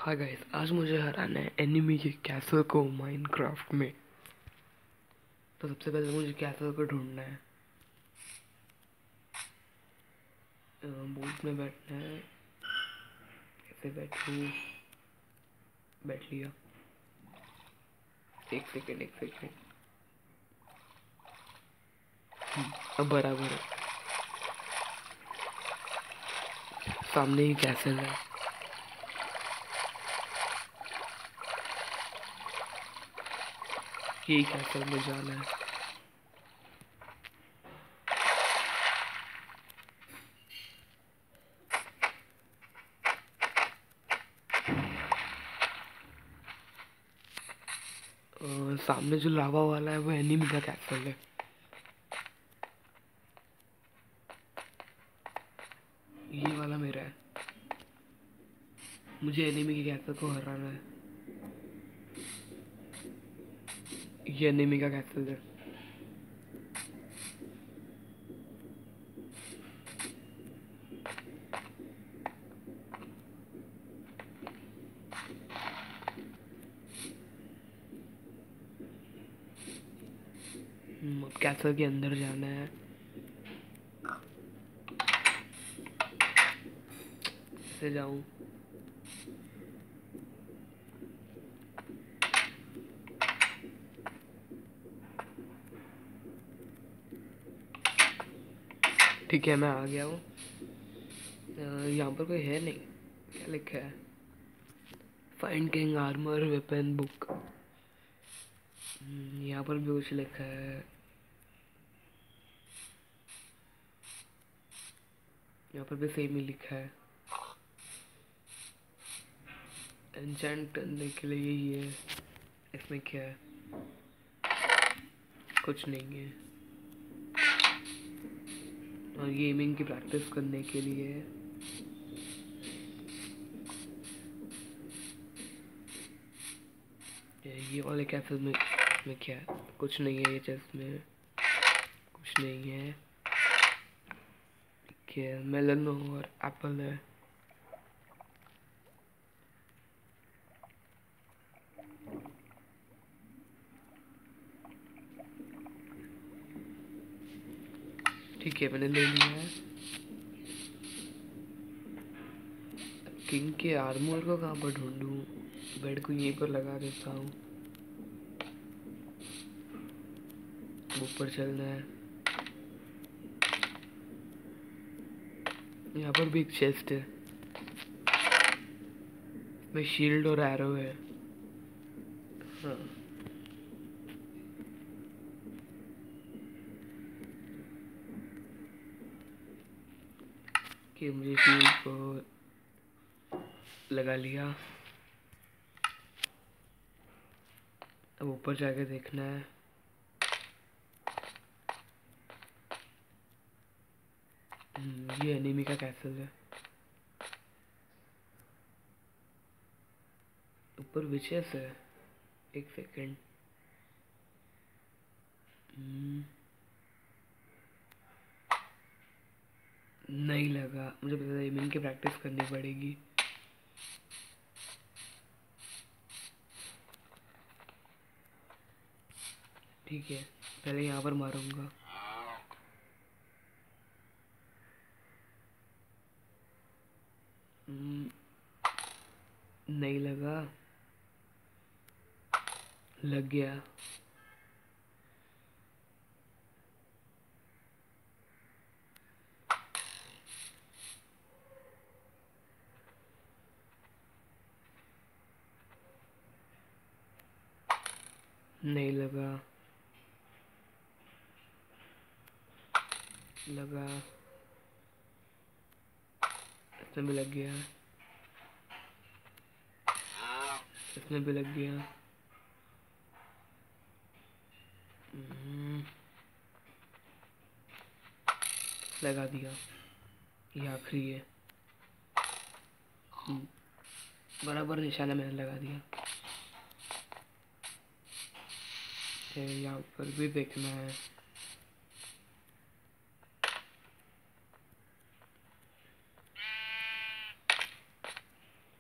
Hi guys, आज मुझे हराना है एनिमी के कैसल को माइनक्राफ्ट में। तो सबसे पहले मुझे कैसल को ढूंढना है। बूट में बैठना है। कैसे बैठूं? बैठ लिया। एक सेकेंड। अब बराबर है। सामने ही कैसल है। यही कैसल में जाना है। सामने जो लावा वाला है वो एनिमी का कैसल है। ये वाला मेरा है। मुझे एनिमी के कैसल को हराना है। ये एनिमी का कैसल है। अब कैसल के अंदर जाना है। कैसे जाऊं? ठीक है, मैं आ गया हूँ। यहाँ पर कोई है नहीं। क्या लिखा है? Find king armour weapon book. यहाँ पर भी कुछ लिखा है। यहाँ पर भी सेम ही लिखा है। एन्चेंट करने के लिए यही है। इसमें क्या है? कुछ नहीं है। और गेमिंग की प्रैक्टिस करने के लिए ये वाले कैफे में क्या है? कुछ नहीं है। ये चेस्ट में कुछ नहीं है। क्या है? मेलन और एप्पल है। ठीक है, मैंने ले लिया है। किंग के आर्मर को कहाँ पर ढूंढूं? बेड को यहीं पर लगा देता हूँ। ऊपर चलना है। यहाँ पर भी एक चेस्ट है। में शील्ड और एरो है। हाँ, कि मुझे शील्ड को लगा लिया। अब ऊपर जाके देखना है। ये एनिमी का कैसल है। ऊपर विचेस है। एक सेकेंड। नहीं लगा। मुझे पता है एनिमी की प्रैक्टिस करनी पड़ेगी। ठीक है, पहले यहाँ पर मारूंगा। नहीं लगा। लग गया। नहीं लगा। लगा। इसमें भी लग गया। इसमें भी लग गया। लगा दिया। ये आखिरी है। बराबर निशाना मैंने लगा दिया। यहाँ पर भी देखना है।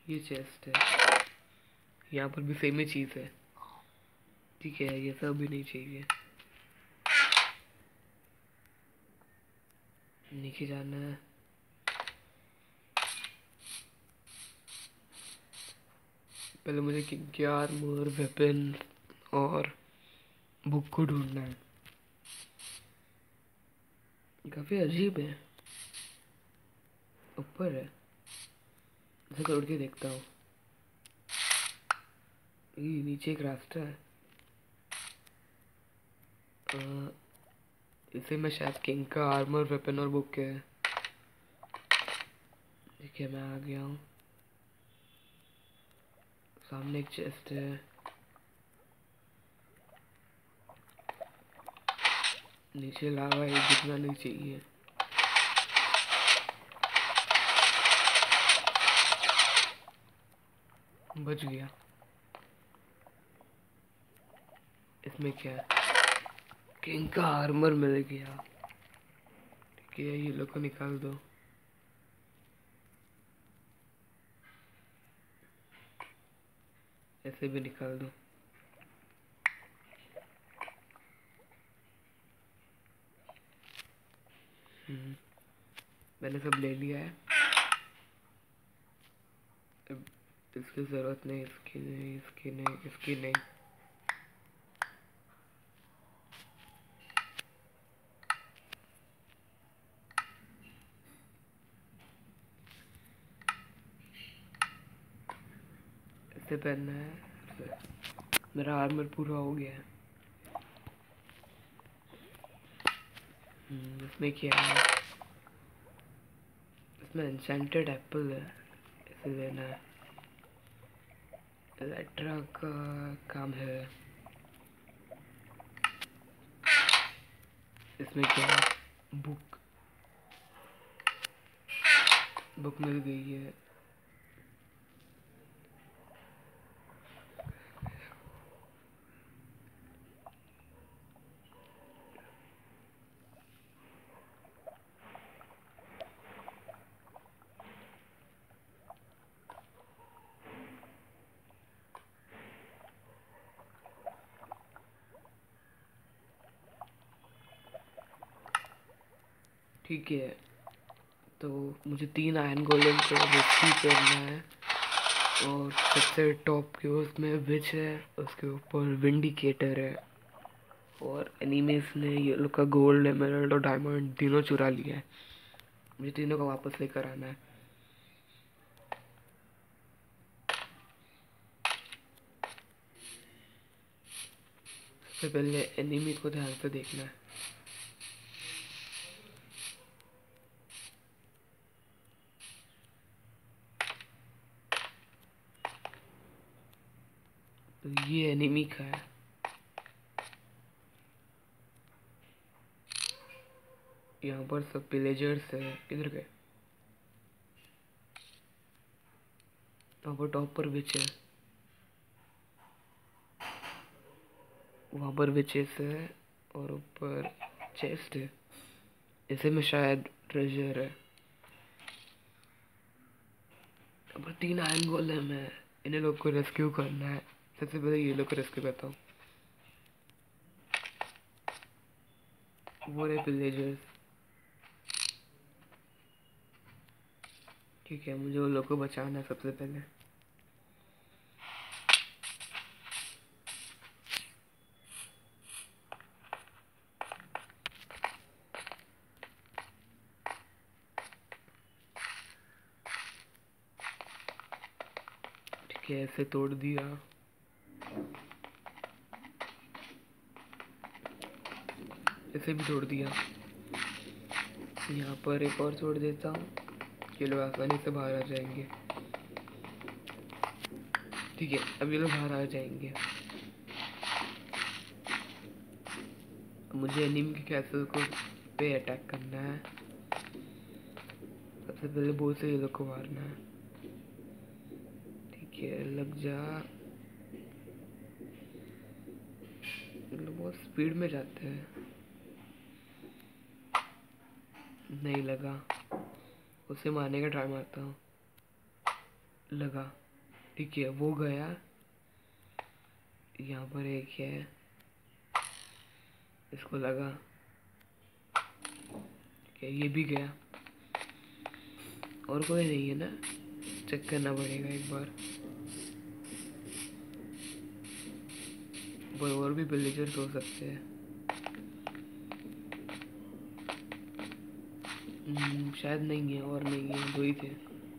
ये चेस्ट है, यहाँ पर भी सेम ही चीज़ है। ठीक है, ये सब भी नहीं चाहिए। नीचे जाना है। पहले मुझे किंग आर्मर, वेपन और बुक को ढूंढना है। काफी अजीब है, ऊपर है। इसे तोड़ के देखता हूँ। ये नीचे एक रास्ता है। इसे मैं शायद किंग का आर्मर, वेपन और बुक है। देखिए मैं आ गया हूँ। सामने एक चेस्ट है। नीचे लावा है, जितना नहीं चाहिए। बच गया। इसमें क्या है? किंग का आर्मर मिल गया। ठीक है, ये लोग को निकाल दो। ऐसे भी निकाल दो। मैंने सब ले लिया है। अब इसकी जरूरत नहीं, इसकी नहीं, इसकी नहीं, इसकी नहीं। इसे पहनना है। मेरा आर्मर पूरा हो गया है। इसमें क्या है? इसमें एन्चेंटेड एप्पल है, इसे लेना है। इलेक्ट्रा का काम है। इसमें क्या है? बुक। बुक मिल गई है। ठीक है, तो मुझे 3 आयरन गोलेम को रेस्क्यू करना है। और सबसे टॉप के उसमें विच है, उसके ऊपर विंडिकेटर है। और एनिमीज ने ये लोग का गोल्ड, एमराल्ड और डायमंड तीनों चुरा लिया है। मुझे तीनों को वापस लेकर आना है। सबसे पहले एनिमी को ध्यान से देखना है। तो ये एनिमी का है। यहाँ पर सब पिलेजर्स है। किधर गए? यहाँ पर टॉप पर विच है। वहाँ पर विचेस है और ऊपर चेस्ट है। इसे में शायद ट्रेजर है। यहाँ पर 3 आयरन गोलेम है। इन्हें लोग को रेस्क्यू करना है। सबसे पहले ये लोग को रेस्क्यू करता हूँ। वो रहे पिलेजर्स। ठीक है, मुझे उन लोग को बचाना है सबसे पहले। ठीक है, ऐसे तोड़ दिया। इसे भी तोड़ दिया। यहाँ पर एक और तोड़ देता हूँ। ये लोग आसानी से बाहर आ जाएंगे। ठीक है, अब ये लोग बाहर आ जाएंगे। मुझे एनिमी के कैसल को पे अटैक करना है। सबसे पहले बहुत से ये लोग को मारना है। ठीक है, लग जा। ये लोग बहुत स्पीड में जाते हैं। नहीं लगा। उसे मारने का ट्राई मारता हूँ। लगा। ठीक है, वो गया। यहाँ पर एक है, इसको लगा। ठीक है, ये भी गया। और कोई नहीं है ना? चेक करना पड़ेगा एक बार। वो और भी विलेजर्स हो सकते हैं। शायद नहीं है, और नहीं है, दो ही थे।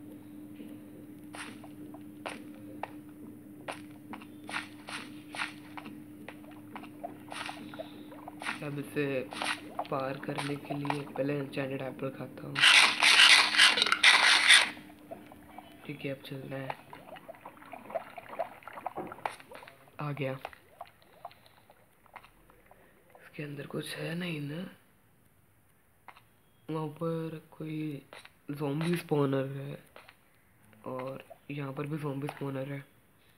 अब इसे पार करने के लिए पहले एन्चेंटेड एप्पल खाता हूँ। ठीक है, अब चलना है। आ गया। इसके अंदर कुछ है नहीं ना? वहाँ पर कोई ज़ॉम्बी स्पॉनर है, और यहाँ पर भी ज़ॉम्बी स्पॉनर है।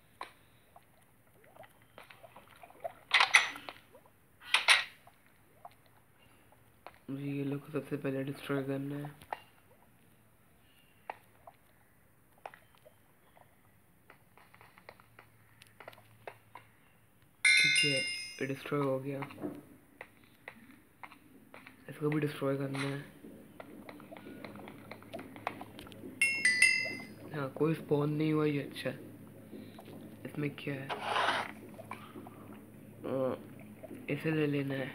मुझे ये लोग को सबसे पहले डिस्ट्रॉय करना है। ठीक है, ये डिस्ट्रॉय हो गया। इसको भी डिस्ट्रॉय करना है। हाँ, कोई स्पॉन नहीं हुआ, ये अच्छा। इसमें क्या है? इसे ले लेना है।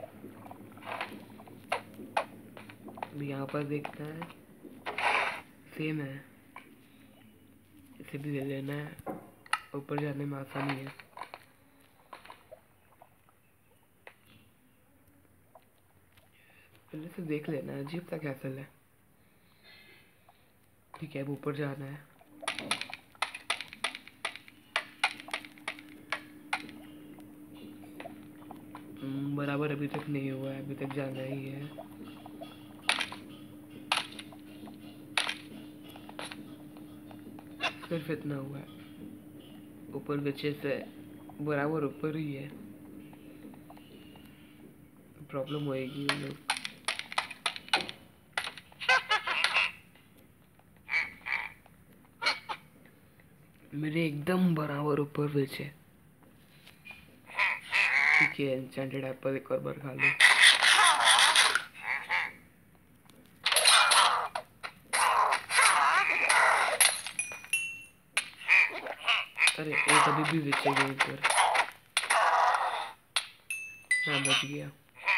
यहाँ पर देखते हैं, सेम है। इसे भी ले लेना है। ऊपर जाने में आसानी है। पहले से देख लेना है, अजीब सा कैसल है। ठीक है, अब ऊपर जाना है। बराबर अभी तक नहीं हुआ है, अभी तक जाना ही है। सिर्फ इतना हुआ है। ऊपर बच्चे से बराबर ऊपर ही है। प्रॉब्लम होएगी उन लोग। मेरे एकदम बराबर ऊपर बचे। ठीक है, एन्चेंटेड एप्पल एक और बार खा लो। अरे एक अभी भी बचेगा ऊपर। हाँ, बच गया।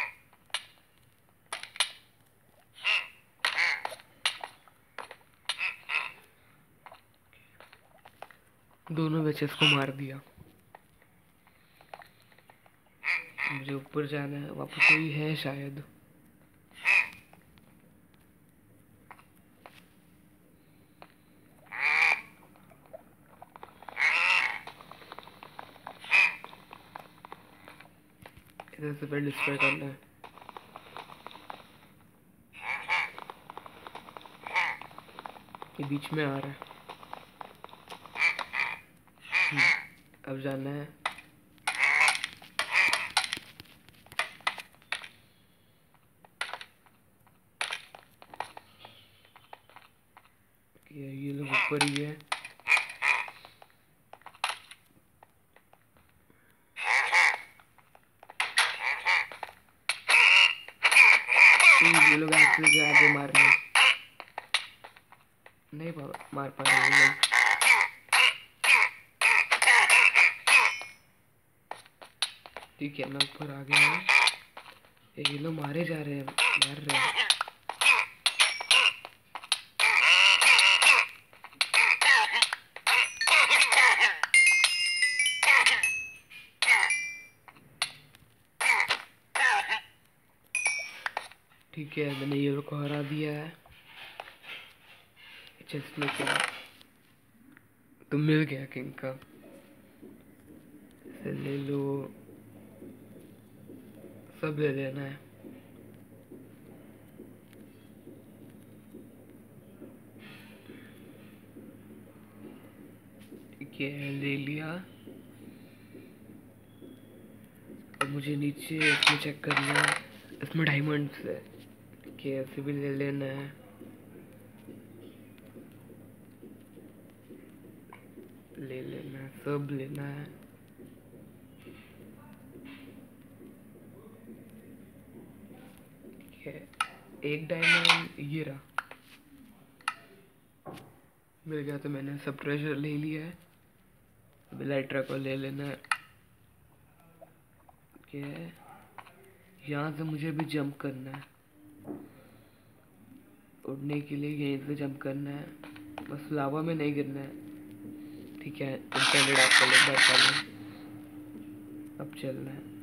दोनों बचेस को मार दिया। मुझे ऊपर जाना है, वहाँ पर कोई है शायद। इधर से पहले डिस्ट्रॉय करना है। ये बीच में आ रहा है। अब जाना है। ये लोग ऊपर ही है। ये लोग एक्चुअली के आगे मारने नहीं मार पा रहे हैं लोग। ठीक है, मैं ऊपर आ गया हूँ। ये लोग मारे जा रहे हैं, मार रहे हैं। ठीक है, मैंने ये लोग को हरा दिया है। चेस्ट में क्या तो मिल गया किंग का। इसे ले लो, सब ले लेना है। ठीक है, ले लिया। अब मुझे नीचे इसमें चेक करना है, इसमें डायमंड्स है। ठीक है, ऐसे भी ले लेना है। ले लेना है, सब लेना है। ठीक है, एक डायमंड ये रहा, मिल गया। तो मैंने सब ट्रेजर ले लिया है। अब इलाइट्रा को ले लेना है। ठीक है, यहाँ से मुझे भी जंप करना है। उड़ने के लिए यहीं से जंप करना है, बस लावा में नहीं गिरना है। ठीक है, इंटेंडेड आपका ले बार पहले। अब चलना है।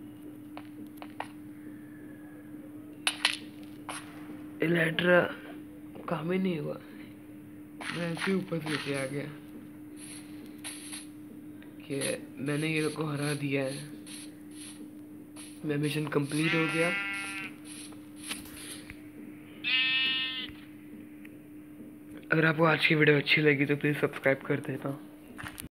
इलेक्ट्रा काम ही नहीं हुआ, मैं ऐसे ऊपर से लेके आ गया कि मैंने ये को हरा दिया है। मैं मिशन कंप्लीट हो गया। अगर आपको आज की वीडियो अच्छी लगी तो प्लीज़ सब्सक्राइब कर देना।